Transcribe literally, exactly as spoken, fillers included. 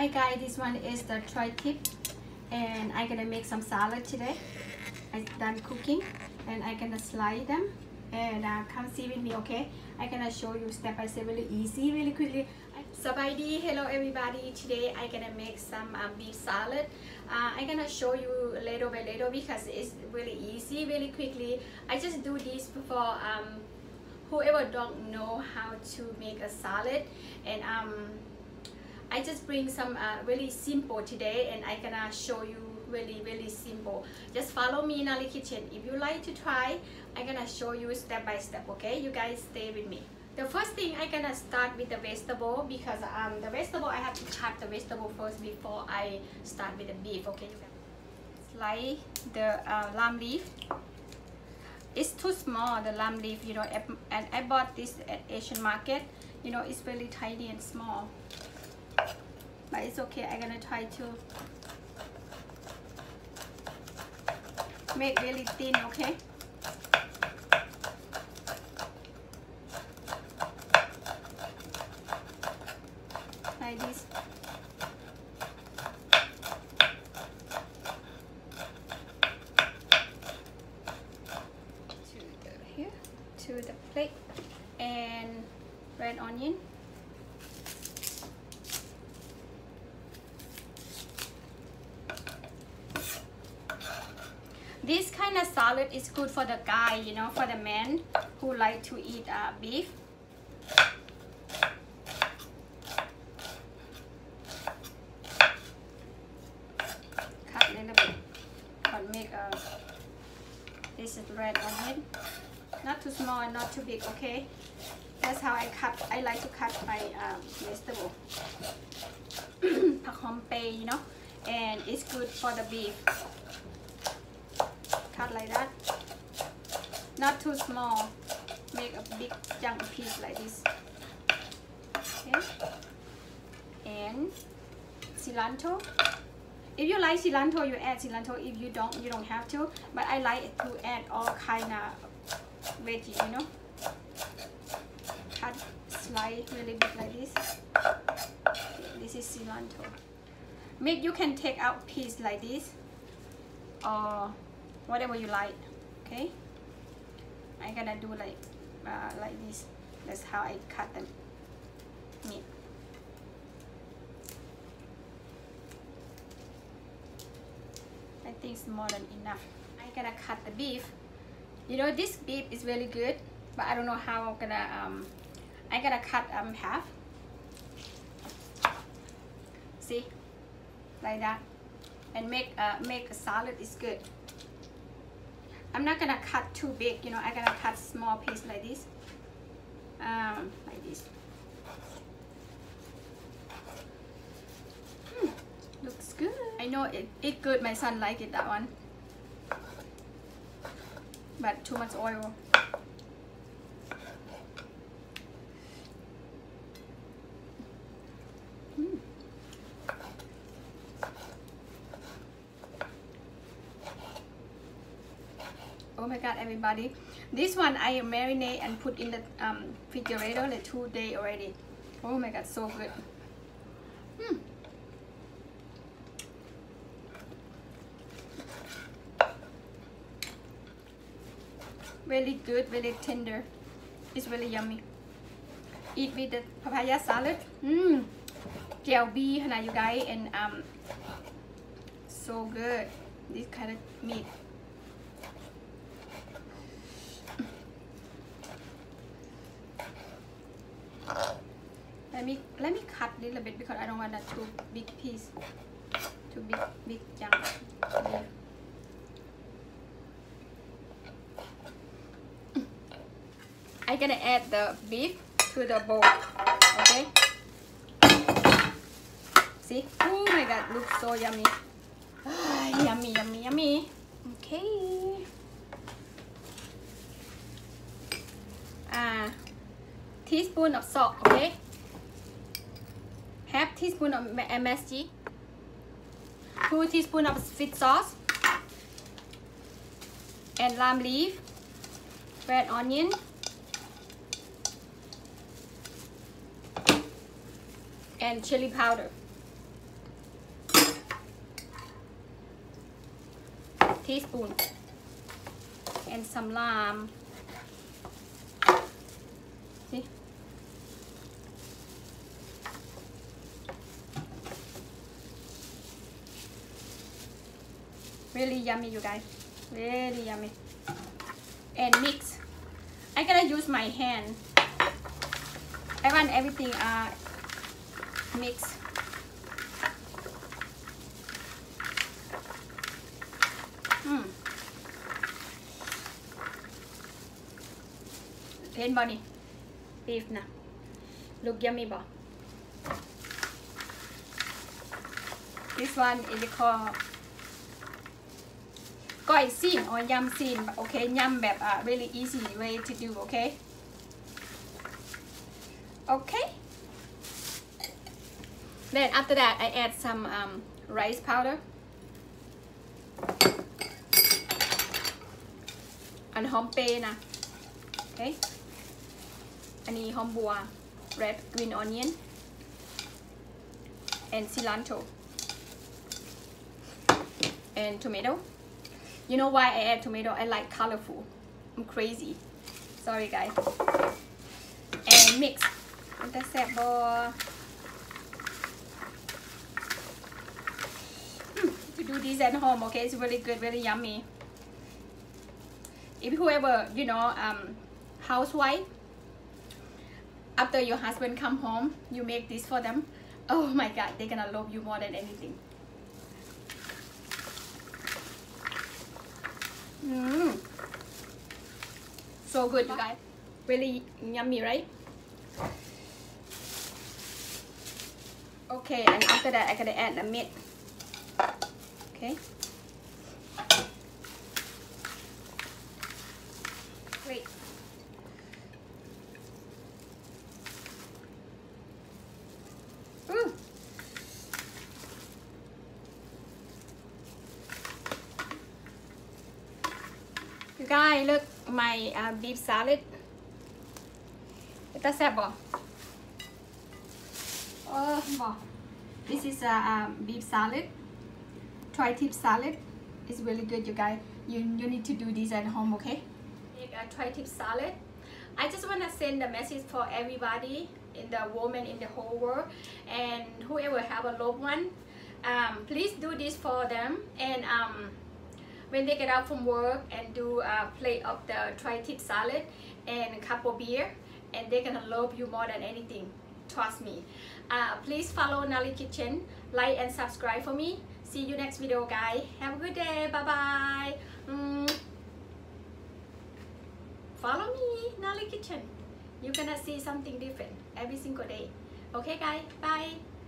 Hi guys, this one is the tri-tip and I'm gonna make some salad today. I'm done cooking and I'm gonna slide them and uh, come see with me, okay? I'm gonna show you step by step, really easy, really quickly. Sabadi, hello everybody. Today I'm gonna make some um, beef salad. Uh, I'm gonna show you little by little because it's really easy, really quickly. I just do this for um, whoever don't know how to make a salad, and um, I just bring some uh, really simple today, and I'm gonna show you really really simple. Just follow me in Ali Kitchen. If you like to try, I'm gonna show you step by step, okay? You guys stay with me. The first thing I'm gonna start with the vegetable because um, the vegetable I have to cut the vegetable first before I start with the beef, okay? Slice the uh, lamb leaf. It's too small, the lamb leaf, you know, and I bought this at Asian market. You know, it's really tiny and small. But it's okay, I'm gonna try to make really thin, okay? Like this. To the here, to the plate, and red onion. This kind of salad is good for the guy, you know, for the men who like to eat uh, beef. Cut a little bit, but make a, this is red onion. Not too small and not too big, okay? That's how I cut, I like to cut my um, vegetable. Pak hom pei, you know, and it's good for the beef. Cut like that, not too small. Make a big chunk piece like this. Okay, and cilantro. If you like cilantro, you add cilantro. If you don't, you don't have to. But I like to add all kind of veggie, you know. Cut, slice really big like this. Okay, this is cilantro. Make you can take out piece like this, or whatever you like, okay? I'm gonna do like uh, like this. That's how I cut them meat. I think it's more than enough. I'm gonna cut the beef. You know, this beef is really good, but I don't know how I'm gonna um I'm gonna cut um half. See, like that, and make uh make a salad is good. I'm not gonna cut too big, you know, I'm gonna cut small piece like this. Um, like this. Hmm, looks good. I know it, it good, my son like it, that one. But too much oil. Hmm. Oh my god, everybody, this one I marinate and put in the um, refrigerator like two days already. Oh my god, so good. Hmm. Really good, really tender. It's really yummy. Eat with the papaya salad. Mmm. Jelly, you guys, and um, so good. This kind of meat. Let me let me cut a little bit because I don't want a too big piece, too big big chunk. I'm gonna add the beef to the bowl. Okay. See? Oh my god, looks so yummy. Ah, yummy, yummy, yummy. Okay. Ah, teaspoon of salt. Okay. Half teaspoon of M S G, two teaspoons of sweet sauce, and lime leaf, red onion, and chili powder. teaspoon, and some lime. See? Really yummy, you guys. Really yummy. And mix. I'm gonna use my hand. I want everything uh mixed. Hmm. เห็นบ่นี่ beef นะ look yummy บ่ this one is called ก้อยซีน or ยำซีน okay ยำแบบ uh, really easy way to do okay okay then after that I add some um, rice powder อันหอมเปรย์นะ okay อันนี้หอมบัว red green onion and cilantro and tomato. You know why I add tomato? I like colorful. I'm crazy. Sorry guys. And mix. That's it, boy. To do this at home, okay? It's really good, really yummy. If whoever, you know, um, housewife, after your husband come home, you make this for them. Oh my God, they're gonna love you more than anything. Mm. So good, you guys. Really yummy, right? Okay, and after that, I'm gonna add the meat. Okay. Great. Ooh. You guys, look my uh, beef salad. It's a bo. Oh, bo. This is a um, beef salad. Tri-tip salad. It's really good, you guys. You you need to do this at home, okay? Make a tri-tip salad. I just want to send a message for everybody in the woman in the whole world, and whoever have a loved one. Um, please do this for them, and um. when they get out from work and do a plate of the tri-tip salad and a cup of beer, and they're gonna love you more than anything, trust me. Uh, please follow Nali Kitchen, like and subscribe for me. See you next video, guys. Have a good day. Bye bye. Mm. Follow me, Nali Kitchen. You're gonna see something different every single day. Okay guys, bye.